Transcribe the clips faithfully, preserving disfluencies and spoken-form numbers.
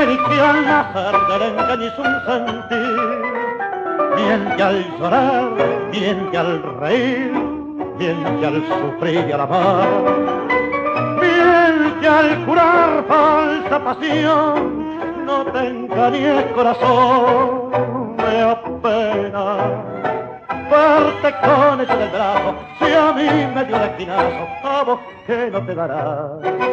el que al nacer del engaño hizo un sentir, miente al llorar, miente al reír, miente al sufrir y al amar, miente al curar falsa pasión. No te engañes, corazón, me apena verte con ese del brazo. Si a mí me dio el esquinazo, a vos que no te dará.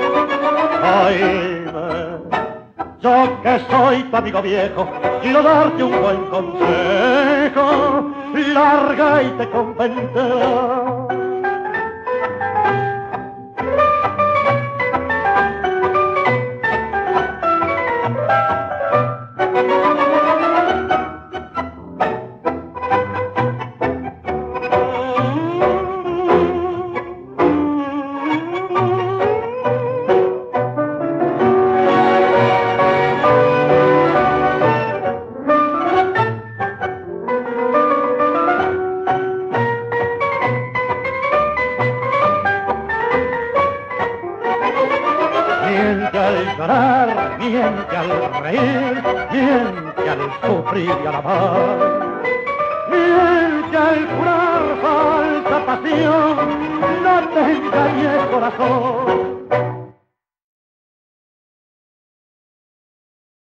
Oíme, yo que soy tu amigo viejo, quiero darte un buen consejo, larga y te convencerá. Miente al llorar, miente al reír, miente al sufrir y al amar, miente al jurar falsa pasión. No te engañes, corazón,